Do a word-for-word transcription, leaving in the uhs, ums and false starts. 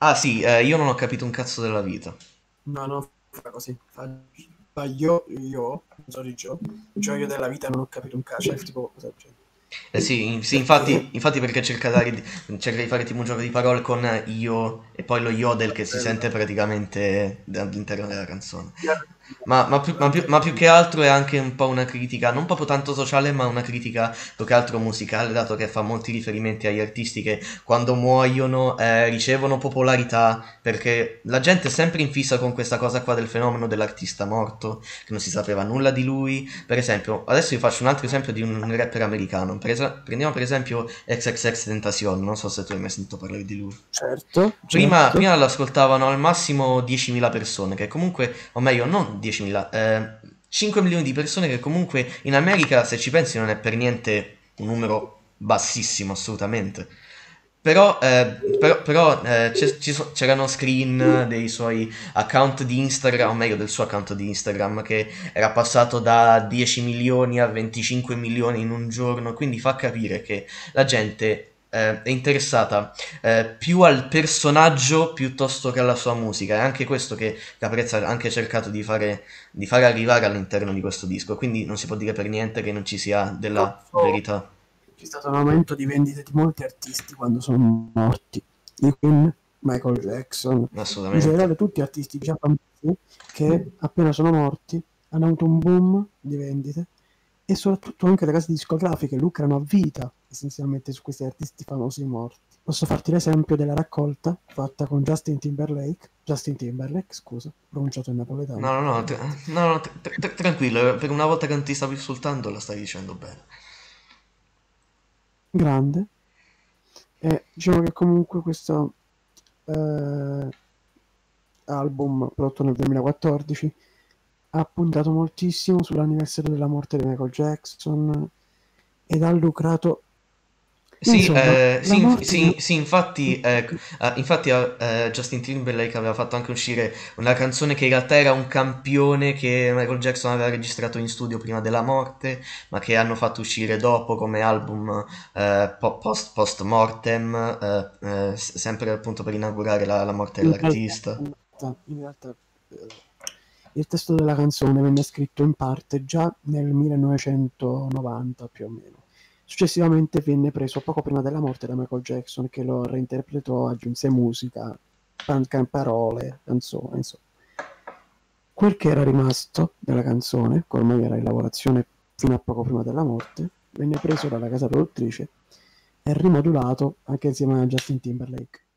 Ah sì, eh, io non ho capito un cazzo della vita. No, no, fa così. Fa, fa io, io, non so di Gio, gioio della vita non ho capito un cazzo, cioè, tipo, cosa del genere. Eh sì, in- sì, infatti, Perché? infatti perché cerca, dare di- cerca di fare tipo un gioco di parole con io e poi lo yodel che si sente Bello. praticamente all'interno della canzone. Chiaro, Ma, ma più, ma più- ma più durante- che altro è anche un po' una critica, non proprio tanto sociale, ma una critica più che altro musicale, dato che fa molti riferimenti agli artisti che quando muoiono eh, ricevono popolarità, perché la gente è sempre in fissa con questa cosa qua del fenomeno dell'artista morto, che non si sapeva nulla di lui. Per esempio, adesso vi faccio un altro esempio di un rapper americano. Per esa- prendiamo per esempio X X X Tentacion, non so se tu hai mai sentito parlare di lui. Certo, Prima, certo. prima lo ascoltavano al massimo diecimila persone, che comunque, o meglio, non diecimila, eh, cinque milioni di persone, che comunque in America, se ci pensi, non è per niente un numero bassissimo, assolutamente. Però, eh, però, però, eh, c'è- ci so- c'erano screen dei suoi account di Instagram, o meglio del suo account di Instagram, che era passato da dieci milioni a venticinque milioni in un giorno, quindi fa capire che la gente eh, è interessata eh, più al personaggio piuttosto che alla sua musica. È anche questo che Caprezza ha anche cercato di fare, di fare arrivare all'interno di questo disco, quindi non si può dire per niente che non ci sia della Purtroppo verità. c'è stato un aumento di vendite di molti artisti quando sono morti. I Queen, Michael Jackson, in Assolutamente. generale tutti artisti già famosi che appena sono morti hanno avuto un boom di vendite e soprattutto anche le case discografiche lucrano a vita essenzialmente su questi artisti famosi morti. Posso farti l'esempio della raccolta fatta con Justin Timberlake, Justin Timberlake, scusa, pronunciato in No, napoletano, no, no, tra- chiaramente. no, no, tra- tra- tranquillo, per una volta che non ti stavo insultando la stai dicendo bene. Grande. E diciamo che comunque questo eh, album prodotto nel duemilaquattordici ha puntato moltissimo sull'anniversario della morte di Michael Jackson ed ha lucrato, Sì, insomma, eh, la sì, inf- morte di sì, sì, infatti, eh, eh, infatti eh, eh, Justin Timberlake aveva fatto anche uscire una canzone che in realtà era un campione che Michael Jackson aveva registrato in studio prima della morte, ma che hanno fatto uscire dopo come album eh, po- post, post mortem, eh, eh, s- sempre appunto per inaugurare la, la morte in realtà, dell'artista. in realtà, in realtà, eh, il testo della canzone venne scritto in parte già nel millenovecentonovanta più o meno. Successivamente venne preso poco prima della morte da Michael Jackson che lo reinterpretò, aggiunse musica, pan- can- parole, canzoni, insomma. Quel che era rimasto della canzone, che ormai era in lavorazione fino a poco prima della morte, venne preso dalla casa produttrice e rimodulato anche insieme a Justin Timberlake.